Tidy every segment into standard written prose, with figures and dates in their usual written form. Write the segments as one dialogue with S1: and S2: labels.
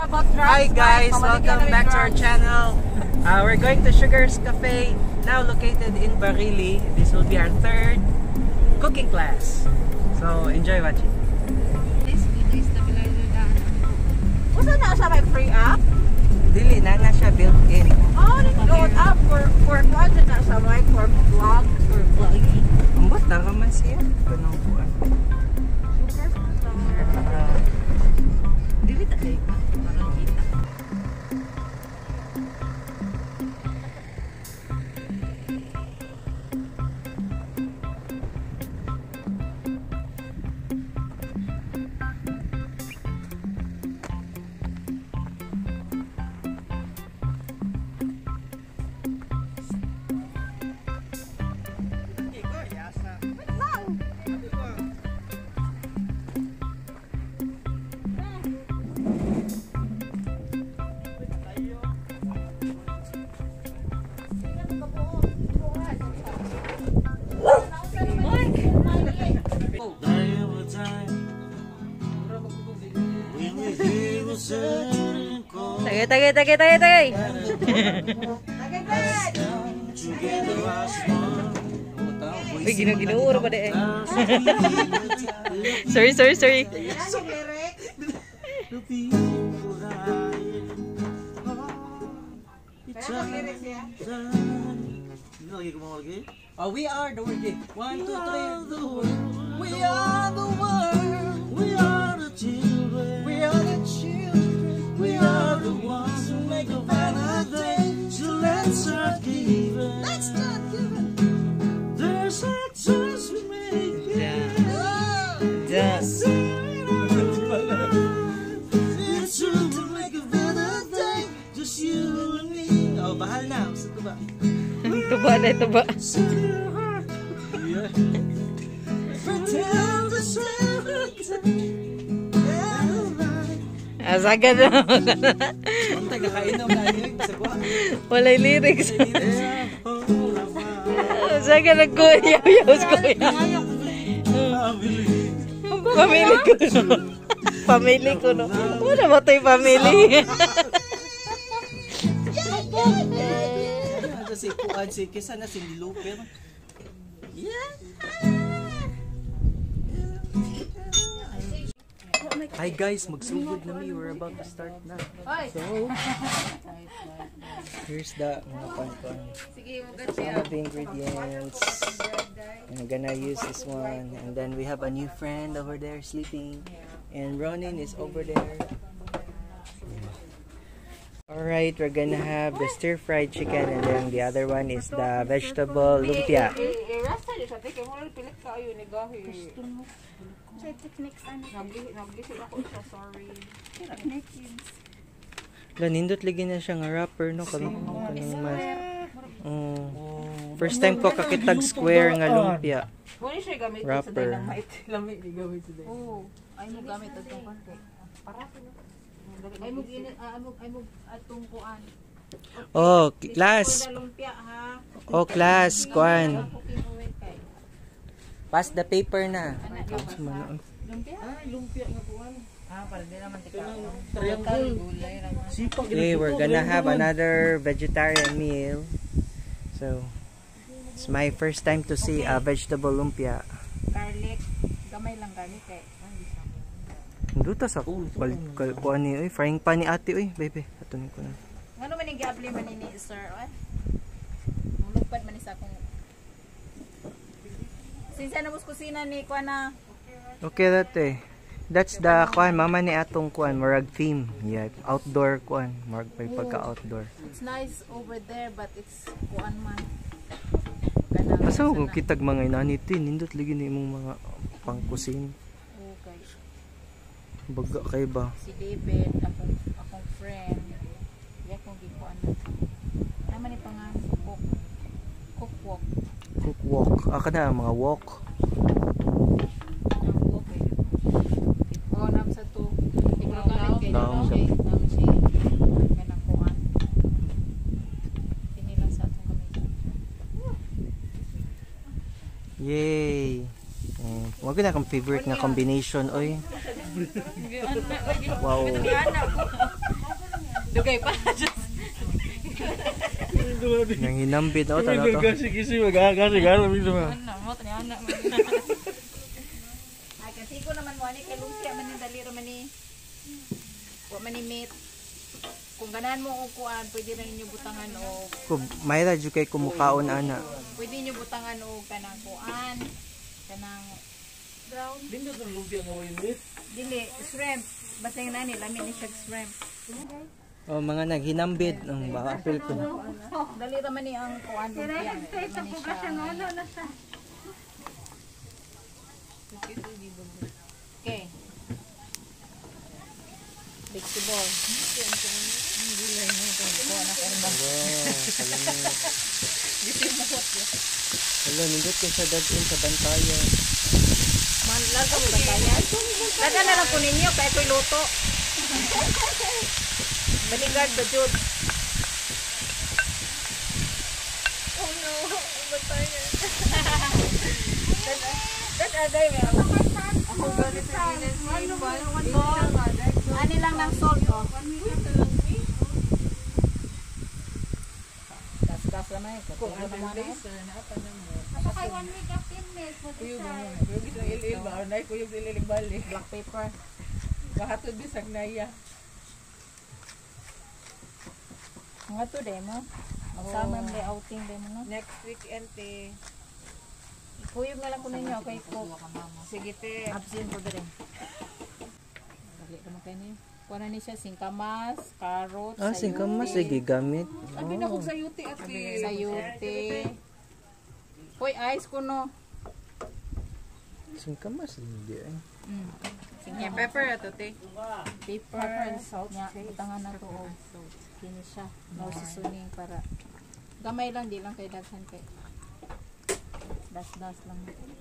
S1: Hi guys, welcome back to our channel. We're going to Sugar's Cafe, now located in Barili. This will be our third cooking class. So enjoy watching.
S2: This video is what's na sa may free app?
S1: Dili na siya built-in.
S2: Oh, load up for content na sa may for vlogs or vlogging.
S1: Ambot na man siya. Kanang kuan.
S2: Dili ta kay parang kita. Tagay.
S1: Uy, ginauro pa de.
S3: Sorry.
S1: Oh, we are the world. 1, 2, 3.
S2: We are the world.
S1: We are the children.
S2: We are the children.
S1: We are the ones who make a better day. So let's start giving.
S2: Let's start giving.
S1: There's a choice we make.
S3: Just.
S1: It's true to make a better day. Just you and me. Oh, bahal na. Gusto ko ba?
S3: Tuba.
S1: Yeah. Pretend to stay.
S3: Asaga na.
S1: Ang taga-kainom na yun.
S3: Walay lyrics. Asaga na kuya. Pamili ko no. Wala ba ito'y pamili?
S1: Si Kuan, si Kisa na si Luper. Yeah. Hi guys, magsugod na mi. We're about to start na. So, here's the some of the ingredients. I'm gonna use this one. And then we have a new friend over there sleeping. And Ronin is over there. Alright, we're gonna have the stir-fried chicken. And then the other one is the vegetable lumpia. Nindot lagi na siya nga wrapper no kanang mas. First time ko kakitag square nga lumpia. Wrapper.
S2: Oh, ay mo gamit atong konti. Ay mo atong kuan.
S1: Oh, class. Oh, class, kuan. Pass the paper na.
S2: Lumpia nga kuan. Para di naman
S1: Okay, we're gonna have another vegetarian meal. So, it's my first time to see a vegetable lumpia.
S2: Garlic, gamay lang garlic eh.
S1: Duta sa kuan ni oy, frying pan ni ate oy, baby. Atunin ko na.
S2: Ngano man ning giapli man ni sir, oy? Mulupad man isa kung sinsa na bus kusina ni kuan na.
S1: Okay dati. That's the kuan mama ni atong kuan murag theme. Yeah, outdoor kuan, murag may pagka-outdoor.
S2: It's nice over there but it's kuan man.
S1: Asa ko kitag mga inanitin, nindot lagi ni imong mga pangkusin.
S2: Okay.
S1: Baga kay ba?
S2: Si David, akong friend. Yak kong gikuan na. Naman ni pang cook
S1: Walk. Aka na mga walk.
S2: Oh, nam sa to. Ikaw gamit kay
S1: Nam
S2: si kanang kuan. Pinilang sa atong kamay.
S1: Yay! Wag na akong favorite nga combination oy.
S3: Wow.
S2: Dugay pa.
S3: Nang hinambit o tanaw to.
S4: Kasi magkakasi gano'n dito ha.
S2: Ano mo tani anak. Ay kasi ko naman mo ani kay lumpia man ni daliro man ni. Wa man ni meat. Kung ganahan mo og kuan, pwede ra ninyo butangan og
S3: Kung may radyo kay kumukaon ana.
S2: pwede niyo butangan og kanang kuan, kanang brown.
S4: Dito sa lumpia nga way meat.
S2: Dili shrimp. Basta yung nani lamin ni siya shrimp.
S3: O mga naghinambit ang baka apil ko.
S2: Dali ra man ni ang kuan lumpia. Okay. Vegetable.
S3: Hello, nindot kayo sa dadin sa bantayan.
S2: Man, lang ka mo ba kaya? Lada na lang po ninyo, kaya ko'y luto. Bodyguard ba, Jude? Oh no, bantayan. That agay, may ako. Ako ganit sa ani lang ng salt, oh. Das naman eh. Kung ano naman eh.
S5: Ako kay 1 week of 10 minutes mo
S6: Kuyog
S5: sa.
S6: mo. Kuyog isang ilil ba? Nay kuyog ilil balik.
S2: Black pepper.
S6: Bahatod bisag naya.
S2: Nga to, demo. Mag-summer day outing, demo, no?
S6: Next weekend eh.
S2: Kuyog na lang ko ninyo, kay cook.
S6: Sige te.
S2: Absent ko din. Dali ka kayo niyo. Kuha na niya siya, singkamas, carrots,
S3: Ah, singkamas sige gamit.
S6: Abi na kog sayuti at
S2: sayute. Hoy, ice ko no.
S3: Singkamas hindi eh.
S6: Yeah, pepper ato te.
S2: Pepper and salt. Nya, butangan na to. Kini siya. No seasoning para gamay lang, di lang kay daghan kay. Das-das lang.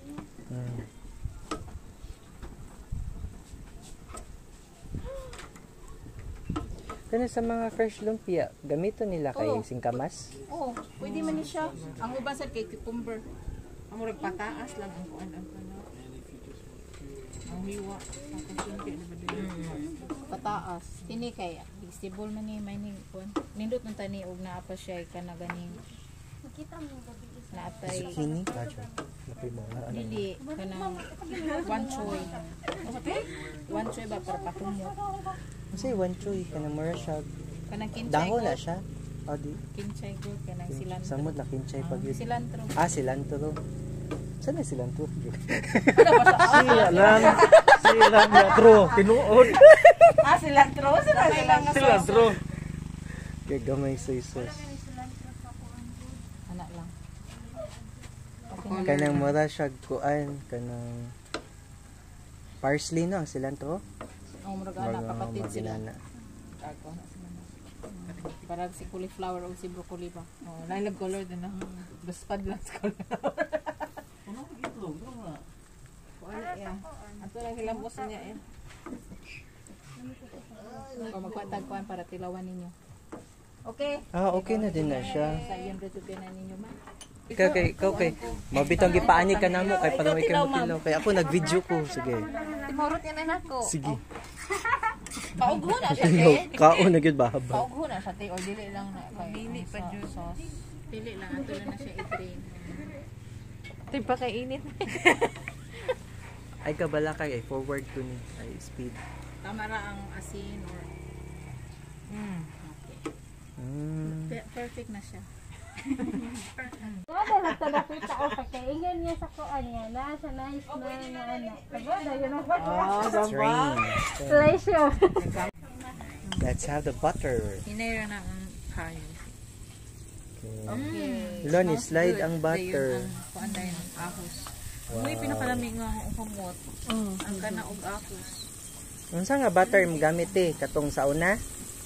S3: Kana sa mga fresh lumpia, gamiton nila kay
S2: Oo.
S3: singkamas.
S2: Oh, pwede man ni siya. Ang uban sad kay cucumber.
S6: Amo rag pataas lang ang kuan ang kana. Ang hiwa sa kusinti na ba dili.
S2: Pataas. Kini kay vegetable man ni may ning kuan. Nindot man tani og naa pa siya kana ganing
S5: Makita mo gabi isa.
S2: naatay.
S3: Zucchini, kacho. Lapay mo nga ano.
S2: Dili kanang one choy. One choy ba para patumot.
S3: Kasi one choy kana mura siya.
S2: Kanang kinchay
S3: Dahon
S2: ko.
S3: na siya. O di.
S2: Kinchay ko kanang cilantro.
S3: Samod na kinchay pag yun.
S2: Cilantro.
S3: Ah, cilantro. Saan na cilantro?
S4: Sila lang. Sila lang. Tro. Tinuod.
S2: Ah, cilantro.
S4: Cilantro.
S3: Kaya gamay soy sauce.
S2: Anak lang.
S3: Kanang mura siya kuan. Kanang parsley no, ang cilantro.
S2: Ang murag anak kapatid sila.
S3: maginana.
S2: Ako na sila. Parang si cauliflower o si broccoli ba.
S6: Oh, lilac color din na. Baspad lang sa color. Wala ya. Ato lang hilambos niya eh.
S2: O magpatagkuan para tilawan ninyo. Okay.
S3: Ah, okay na din na siya.
S2: Sa iyon recipe na ninyo ma.
S3: Okay. Mabitong gipaani ka namo kay para may kay mutilaw. Kay ako nag-video ko. Sige.
S2: Timorot yan na nako.
S3: Sige.
S2: Paugho na siya
S3: Yo,
S2: te.
S3: kaon na gyud ba haba.
S2: Paugho na siya te. O dili lang na kay. Dili pa jud sauce. Dili lang ato lang na siya i-drain.
S6: Tipa kay init.
S3: Ay kabala kay forward to ni ay speed.
S2: Tama ra ang asin or perfect na siya.
S5: Wala na ito nakita o pagkaingan niya sa kuan niya. Nasa nice na anak. Pagod, ayun ang
S3: Strange.
S5: pleasure.
S3: Let's have the butter.
S2: Hinayra na ang kayo.
S3: Okay. Lon, slide ang butter.
S2: Kuan dahil ang ahos. Muy pinakalamig nga ang kamot. Ang kana og ahos.
S3: Unsa nga butter mo gamit katong sauna?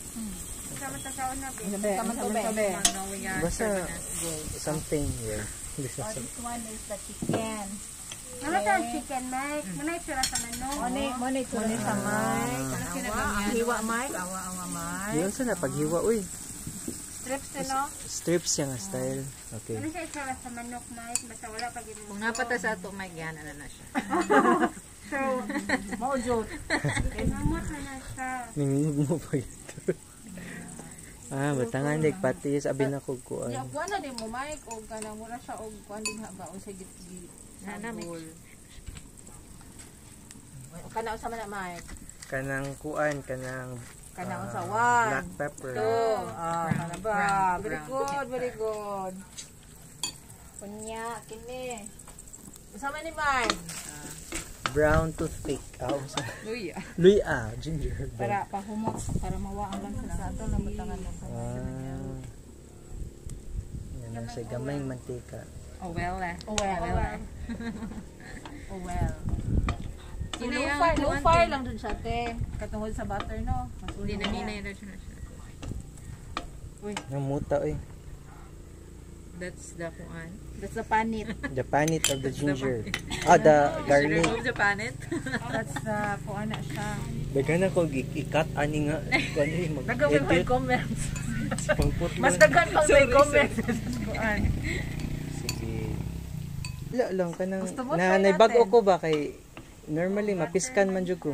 S2: Sabi.
S3: Basta something here.
S2: This one is the chicken.
S5: Ano ang chicken, Mike? Manay sila sa manok.
S2: Money to sa Mike.
S6: Hiwa Mike, awa Mike.
S3: Yun sa paghiwa uy.
S5: Strips no?
S3: Strips siya nga style. Okay.
S5: Ano siya sila sa manok, Mike? Basta wala pag
S2: Kung napata sa ato Mike yan na siya.
S5: So,
S2: Maujud.
S5: namot na na siya.
S3: Ningnog mo pa ito. Batangan dik pati sabi na ko kuan.
S2: Ya kuan na din mo Mike og kanang mura siya og kuan din ha ba o sa gitgi.
S6: Nana mix.
S2: Kana sa man na Mike.
S3: Kanang kuan kanang
S2: Kana sa one.
S3: black pepper.
S2: Two. Kana ba?
S6: Brown.
S2: Very good, very good. Kunya kini. Sama ni Mike.
S3: Brown toothpick. Usa.
S6: Luya.
S3: Luya, ginger.
S2: Para pahumok para mawaan lang sa ato lang butangan mo.
S3: Yan ang sa gamayng mantika.
S6: Oh well eh.
S2: Oh well. Oh well.
S6: Hinay ang
S2: Low
S6: kuwan,
S2: fire
S6: te.
S2: lang dun siya te. Katungod sa butter no.
S6: Hindi na hinay na siya.
S3: Namuta oy.
S6: That's the kuan.
S2: That's the panit.
S3: The panit of the ginger. The garlic.
S6: Remove the panet.
S2: That's the kuan na siya.
S3: Daghan ako ikat ani nga kuan mag
S2: Nagawin may
S3: edit
S2: comments.
S3: pangput.
S2: Mas daghan pang may comments. Kuan.
S3: Sige. Wala lang kanang
S2: Gusto mo
S3: na
S2: try
S3: nabago
S2: natin?
S3: ko ba kay normally mapiskan man jud ko.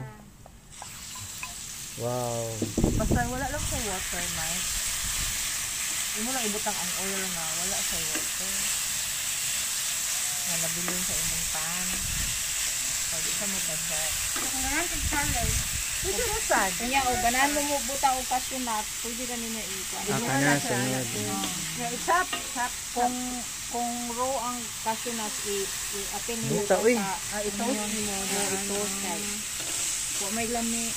S3: Wow.
S2: Basta wala lang sa water, Mike. Hindi mo lang ibutang ang oil na wala sa water. Nga nabilin sa imong pan. Pwede sa mo siya.
S5: Ngayon, tigsalay.
S2: Pwede mo sad. Kanya, o ganahan mo mo butang o cashew nut, pwede ka nina ikuha.
S3: Kana sunod.
S2: Chop. Kung raw ang cashew nut, i-apin mo
S3: Buta, uy.
S2: i-toast mo. I-toast kay. Kung may lami.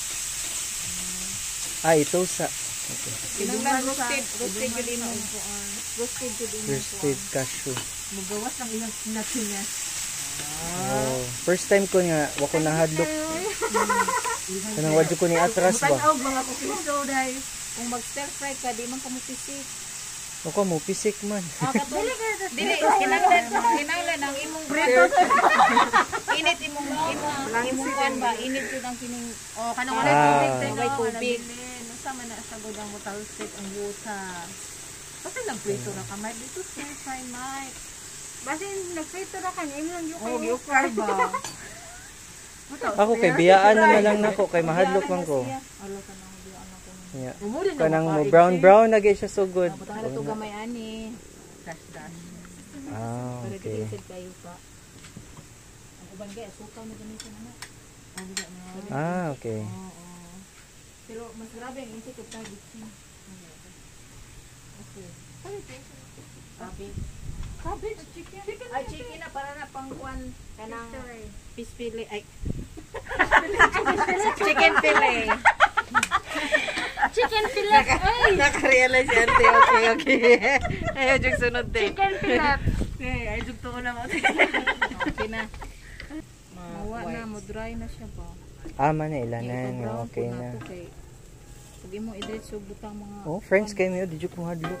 S3: Ito sa
S2: Kinanglan roasted yun mo. Roasted yun mo.
S3: roasted cashew.
S2: Magawas ng ilang natin niya.
S3: Oh, first time ko nga wa ko nahadlok. Kanang wadyo ko ni atras ba.
S2: Mutanaw mga kukiso dahil kung mag-stir fry ka, di man ka mo pisik.
S3: Ako mo pisik man.
S2: Dili, kinanglan ang imong init imong kuan ba, init yun ang kining, kanang wala tubig, may tubig. Sama na sa godang mo talsik ang buta. Kasi nagprito na ka, Mike. Dito stir fry, Mike.
S5: Basta nagprito na kanya, imo lang yung
S2: Oh, you fry ba?
S3: Ako kay biyaan naman lang nako kay mahadlok man ko.
S2: Alo ka nang biyaan ako.
S3: Yeah.
S2: Umuli na
S3: Kanang mo brown na gyud siya so good.
S2: Butang na to gamay ani. Dash. Para
S3: Okay.
S2: dili kayo pa. Ang uban kay asukaw na ganito na.
S3: Okay.
S2: Pero mas grabe ang insik of target. Okay. Cabbage chicken. Ay, chicken na para na pangkuan kanang fish fillet. Ay. Chicken fillet.
S5: chicken fillet. Ay,
S6: Naka-realize yan, te. Okay. Ayaw jug sunod, te.
S5: chicken fillet.
S6: Ayaw jug tuon na mo, te.
S2: Okay na. Mawa na, mo dry na siya ba?
S3: Man na ilanan. Okay na.
S2: Pag mo i-diretso butang mga
S3: Oh, friends kay mo did you ko hadlok.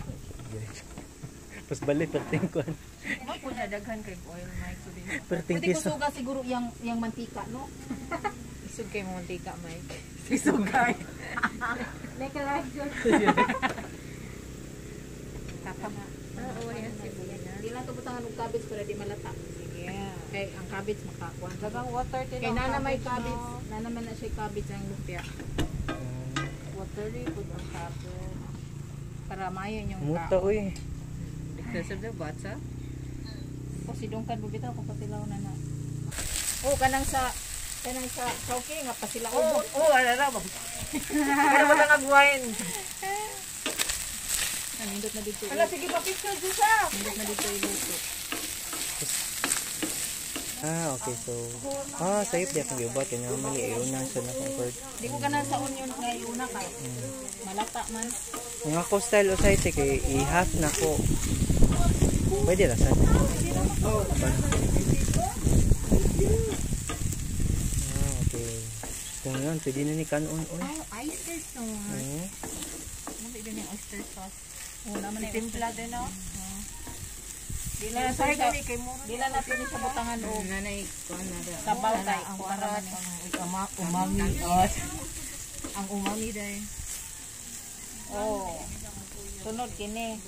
S3: Pas balik perting ko.
S2: mo po na daghan kay oil Mike so din.
S3: Perting
S2: Pwede ko
S3: piso.
S2: suga siguro yang mantika, no?
S6: Isug kay mo mantika, Mike.
S2: Isugay.
S5: Like a life joke.
S2: Kakama.
S6: Oo, yan si Buya.
S2: Hindi lang ito butangan ng cabbage para di malata.
S6: Sige.
S2: Kay ang cabbage makakuan.
S6: Dagang water, te.
S2: Kay nana may cabbage. Nana man na siya cabbage ang lumpia.
S6: Watery, good ang cabbage.
S2: Para mayon yung
S3: Muta oy.
S6: Because of the butsa.
S2: O si Dungkan bubitaw kung patilaw na na. Oh, kanang sa chowking nga pasilaw.
S6: Oo, ala na. Pero mo nang agwain.
S2: Nindot na dito.
S6: Ala, sige pa, picture dyan siya.
S2: Nindot na dito iluto.
S3: Okay. So, sayop di akong giba. Kanya mali ayunan sa na comfort.
S2: Di ko ganan sa onion nga iuna ka. Malata man.
S3: Ang ako style o site kay i-half na ko. Pwede ra sa. Okay. Kung yun, pwede na ni kanon.
S2: Oyster sauce. Ano ba yung oyster sauce? Oo naman na
S6: Timpla din, no?
S2: Di na natin sa butangan o
S6: Nanay ko na.
S2: sabaw tayo.
S6: Ang parat, ang umami. Ang umami dahil.
S2: Oh. Sunod kini.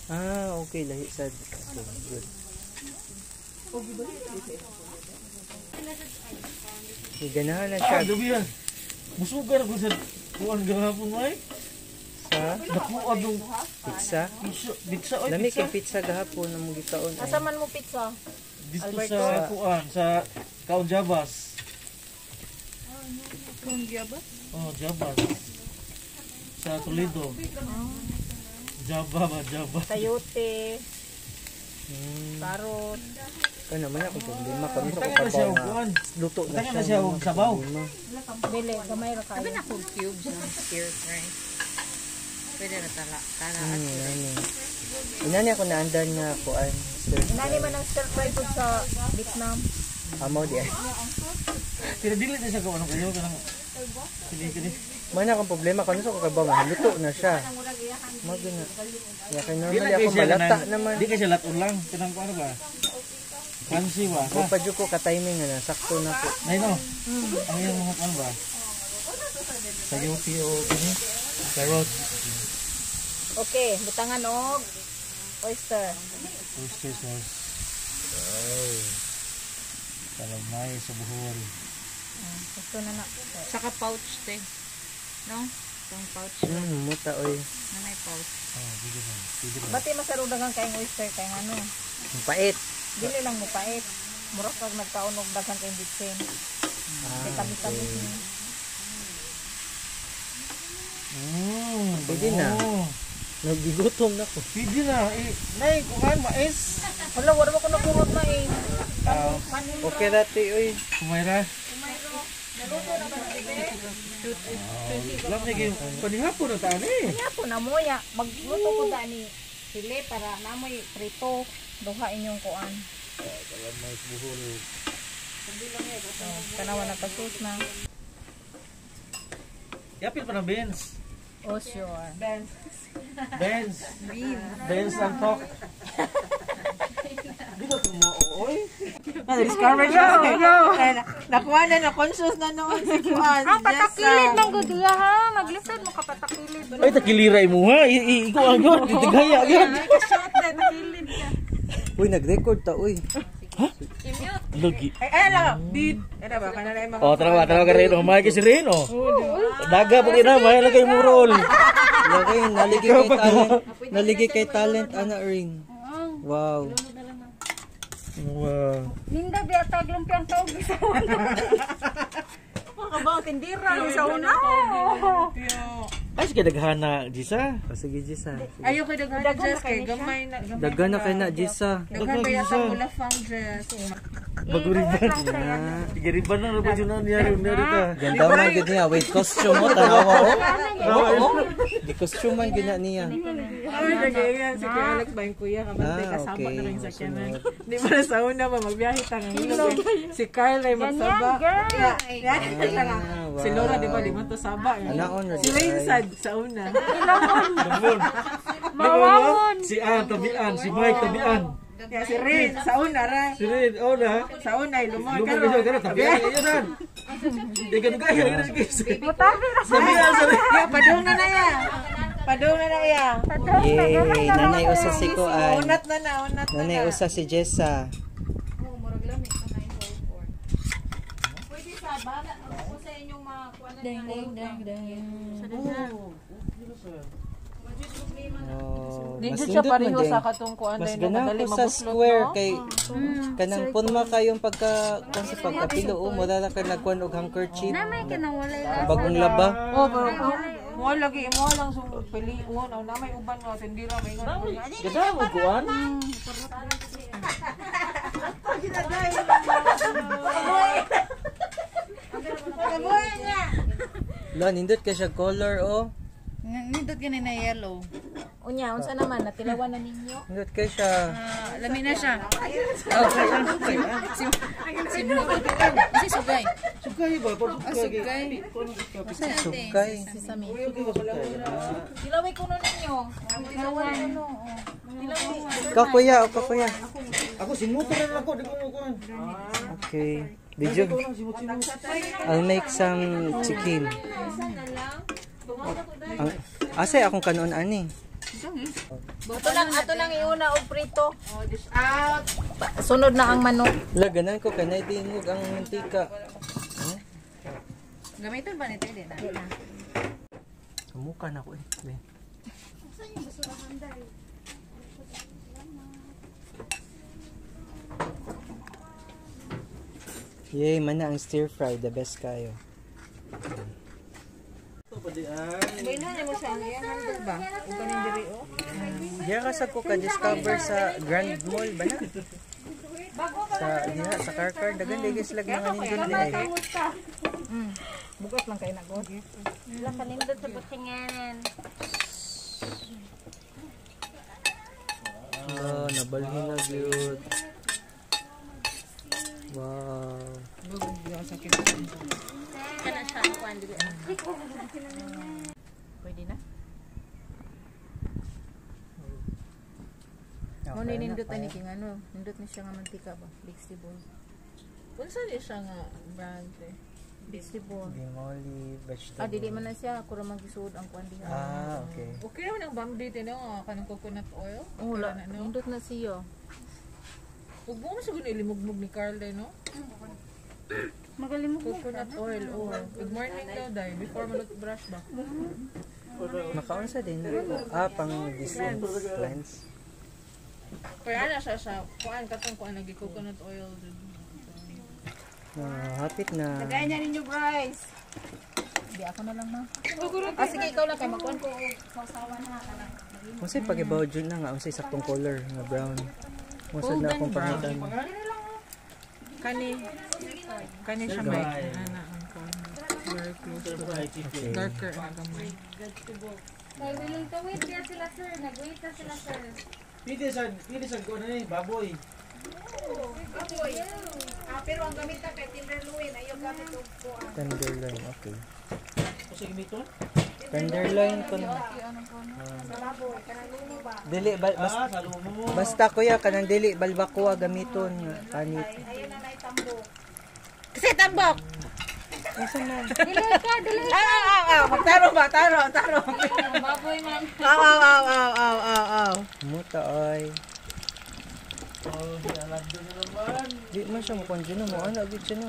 S3: Okay. Lahi sad. Okay, good. Ganahan na siya
S4: Gabi yan. Musugan ako sa kuan gahapon ay.
S3: sa
S4: Nakuha yung
S3: pizza.
S4: pizza oy.
S3: Lami kay pizza gahapon na mong gitaon.
S2: Asa man mo pizza?
S4: Dito
S2: Alberto.
S4: sa kuan sa Kaon Jabas.
S6: Kung gyaba.
S4: Oh, Jabas. Sa Toledo. Java ba, Java.
S2: Sayote, karot.
S3: Kaya naman akong problema. Kami sa
S4: Tanga na siya
S3: kapabaw
S4: og kuan.
S3: nga. Luto na
S4: Tanga
S3: siya.
S4: na siya og sabaw.
S2: Dili, gamay ra kayo.
S6: Sabi na kung cubes ng stir fry. Pwede na tala.
S3: Inani ako naandan nga kuan.
S2: Nani man ang stir fry food sa Vietnam.
S3: Amaw di ay.
S4: Pinadili na siya kung ano kayo kanang kini.
S3: Man akong problema kano sa kapabaw nga. Luto na siya. Magana. Ya kay normally
S4: Di
S3: ako malata naman.
S4: Di ka siya laton lang. Kanang kuan ba? Fancy ba?
S3: O pa ko ka timing nga na sakto na ko.
S4: Nay no. Ang iyang mga kuan ba? Sayote o kini. Carrot.
S2: Okay, butangan og oyster.
S4: Oyster sauce. Wow. Kalamay sa buhol.
S2: Gusto na na.
S6: Saka pouch te. No? Itong pouch.
S3: Muta oy.
S6: Nanay pouch.
S4: Oh, bigyan na.
S2: Bati masarong dagang kayong oyster kay ano.
S3: Ang pait.
S2: Dili lang mo pait. Murag kag nagkaon og daghang kayong bitsin. Kay tamis-tamis ni.
S3: Pwede na. Nagigutom na ko.
S4: Pwede na. Nay, kuhan mais.
S2: Wala, wala mo ko nabungot na eh.
S3: Okay dati oy.
S4: Kumayra. Alam niya kayo. Panihapon na taan eh.
S2: Kaya po na mo ya. Magluto ko da ni sili para namoy prito. Duha inyong kuan.
S4: Mais buhol.
S2: Kanawa na pagsus na.
S4: Yapil pa na Benz.
S2: Oh sure.
S4: Benz. Benz ang talk. Dito ko mo, oy.
S6: Na-discover siya. Nakuha na conscious na noon si Kuan.
S5: Patakilid man gud diya ha. Maglisod mo ka patakilid.
S4: Ay, takiliray mo ha. Ikaw ang yun. Titigaya yun.
S3: Uy, nag-record ta uy.
S4: Lagi.
S6: Ay, lang. Did. Ano ba? Kana na yung mga...
S4: Oh, tara ka rin. May kasi rin, oh. Daga pa rin na. May lagay mo roll.
S3: Lagay naligi kay talent. Naligi kay talent ana ring. Wow.
S4: Wow.
S5: Linda biya tag lumpiang taog sa una.
S2: Makabaw tindira sa una.
S4: Ay, sige, daghana, Jisa.
S3: O sige Jisa.
S6: Ayaw ko daghan dress kay gamay na.
S3: Daghan na kay na Jisa.
S6: Daghan ba yung mula fang dress?
S4: Baguriban. Sige, riban na ba yun na niya rita.
S3: Ganda man gid niya with costume mo tanawa o. Di costume man gina niya.
S6: Ay, nagaya. Si Kuya Alex ba yung kuya? Kabantay kasama na rin sa kanan. Di ba na sa una ba magbiyahe tangang si Carl ay magsaba. Si Laura di ba di man to saba.
S3: Anaon ra
S6: Si Wayne sad sa una.
S5: Mawawon.
S4: Si Ann, tabian. Si Mike, tabian.
S6: Kaya si Rin sa una ra.
S4: Si Rin, oh na.
S6: Sa una ay lumoy
S4: Lumang
S6: karon.
S4: ka siya, tabian. Iyan. Ikaw na kaya, yun ang kisa.
S5: Mutabi ra sa.
S4: Tabian, sabi.
S6: Ya padung na na ya. Padung na na ya.
S3: Yay, nanay usa si Kuan.
S6: Unat na na, unat na
S3: Nanay
S6: na.
S3: usa si Jessa. Oh,
S6: Nindot siya pareho sa katungkuan
S3: mas
S6: dahil
S3: ganang
S6: madali
S3: ko sa
S6: mabuslot,
S3: square
S6: no?
S3: kay kanang punma kayong pagka kung sa pagkapilo o mo dala ka nagkuan og handkerchief
S5: Namay ka nang walay la.
S3: bagong laba.
S6: Oh, pero mo lagi mo lang sung pili mo na may uban mo tindira may ngon.
S4: Ganda mo, Kuan.
S3: La nindot ka siya color o.
S6: Nindot gani na yellow.
S2: Unya, unsa naman natilawan na ninyo?
S3: Nindot ka siya.
S6: Lami na siya. Si Sugay.
S4: Sugay ba?
S6: Sugay.
S3: Sugay.
S2: Sami. Dilaway ko no ninyo. Tilawan no. Dilaway.
S3: Kakuya o kakuya.
S4: Ako, simuto na ako. Di ko mo kuan.
S3: Okay. Video. I'll make some chicken. Ang asay akong kanon ani.
S2: Ato nang iuna og prito. Oh, dish out. Sunod na ang manok.
S3: Laganan ko kanay dingog ang mantika.
S2: Gamiton ba nito din?
S3: Kamuka na ko eh. Yay, mana ang stir fry, the best kayo.
S2: May na mo siya yan handle ba? O kanin diri o?
S3: Diya ka ko ka-discover sa Grand Mall ba na? Sa Karkar, dagan digis lag mga nindun di ay.
S2: Bukas lang kayo nagod.
S5: Wala kanindot sa butingan.
S3: Oh, nabalhin na gyud. Wow.
S2: Kana siya ang kuan dili. Pwede na. Mo ni nindot ani king ano, nindot ni siya nga mantika ba? Vegetable.
S6: Unsa ni siya nga brand eh?
S2: Vegetable.
S3: Bingoli, vegetable.
S2: Dili man na siya ako ra magisuod ang kuan diha.
S3: Okay.
S6: Okay naman ang bambi tino kanang coconut oil.
S2: Wala na nindot na siya.
S6: Ug mo sa guni limugmug ni Carla no?
S5: Magaling mo.
S6: Coconut oil oh. Good morning daw dai before mo brush ba.
S3: Makaunsa din. Pang discount plans.
S6: Kaya ana siya kuan katong kuan lagi coconut oil.
S3: Hapit na.
S2: Lagay niya ninyo, Bryce. Hindi ako na lang na. Sige, ikaw lang kay magkuhan ko sausawan na kana.
S3: Unsay pagibaw jud na nga unsay saktong color nga brown. Musad na akong pangitan.
S6: Kani siya may ana ang kuan. Very close to
S3: Okay.
S6: darker ang gamay.
S5: Kaya willing to wait kaya sila sir. Nag-wait na sila sir.
S4: Pwede sa ko na ni baboy.
S2: Pero ang gamit ka kay tenderloin, ayaw gamit og kuan.
S3: Tenderloin, okay.
S4: Kasi gimito?
S3: Tenderloin ko na. Dili
S4: Sa lumo.
S3: basta kuya kanang dili balbacoa gamiton nga kanit.
S2: Ayaw na naitambok.
S6: Kasi tambok.
S3: Asa na?
S5: Delay ka, delay.
S6: Magtaro ba? Taro.
S5: Baboy man.
S3: Muta ay.
S4: Oh, alam din naman.
S3: Di man siya mo kanjo na mo ana gid siya no.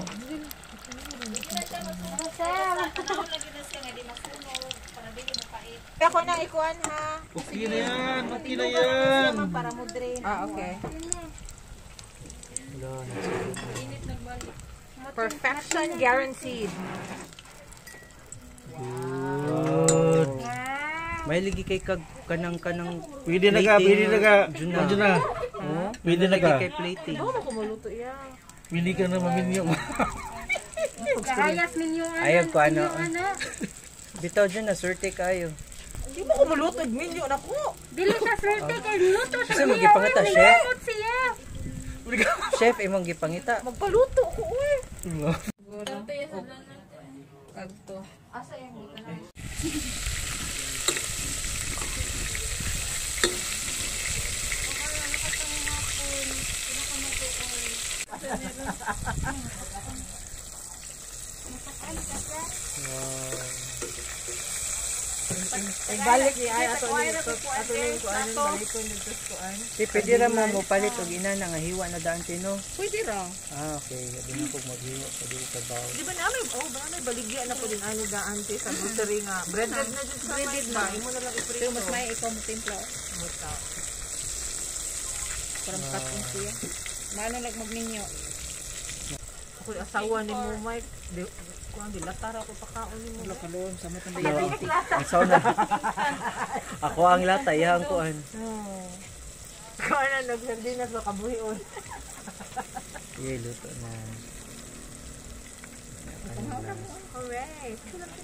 S2: Ako nang ikuan ha.
S4: Okay na yan.
S2: Para mo drain.
S6: Okay. Perfection guaranteed.
S3: May ligi kay kanang
S4: Pwede na ka.
S3: Juna.
S4: Medyo na. Pwede na ka.
S3: Kay plating.
S6: Ano ko maluto iya?
S4: Pwede ka na maminyo.
S5: Kahayas ninyo ano.
S3: Ayag ko ano.
S5: Ano?
S3: Bitaw dyan na surte kayo.
S6: Di mo ko maluto minyo na ko.
S5: Dili ka swerte kay luto siya.
S3: Kasi magipangita, chef.
S5: Limot siya.
S3: Chef imong gipangita.
S6: Magpaluto ko uy. Agto.
S2: Asa yung
S6: Balik ni ay ato ni ko ano balik ko dito ko an.
S3: Si pwede ra mo palit og ina nga hiwa na daan tino.
S6: Pwede ra.
S3: Okay. Abi na pag maghiwa sa dili ka baw.
S6: Di ba namin ba may baligya na po din ano daan te sa grocery nga. Breaded na jud sa breaded na. Imo na lang iprito.
S2: mas may ikaw mo timpla.
S6: Para makatong siya.
S2: Mano lang magninyo.
S6: Ako asawa ni mo Mike. Kuan dilatar ako pakaon ni mo.
S2: Kalon sa matang
S3: Ang sauna. Ako ang lata yang kuan.
S6: Kuan na nagsardinas sa kabuhion.
S3: Iya luto na.
S6: Alright.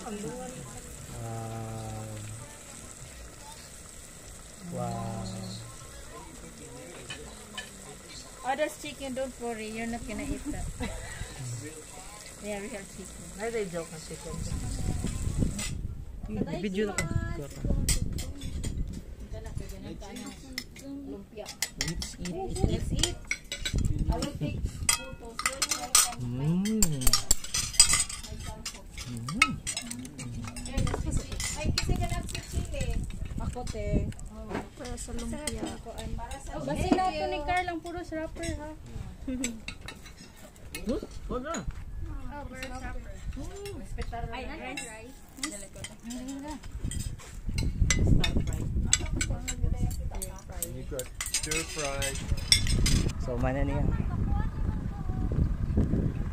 S3: Wow.
S2: Oh, that's chicken. Don't worry. You're not gonna eat that. Yeah, we have chicken.
S6: Ay, they joke na chicken.
S3: Video na ko.
S2: Lumpia.
S3: Let's eat.
S2: Let's eat. I will take photos. Ay, kasi ka lang sa chili.
S6: Ako puti.
S5: Para sa lumpia. Basi na ito ni Carl ang puro wrapper ha.
S4: Wag na.
S2: Ay, rice.
S7: You got stir fry.
S3: So mana niya.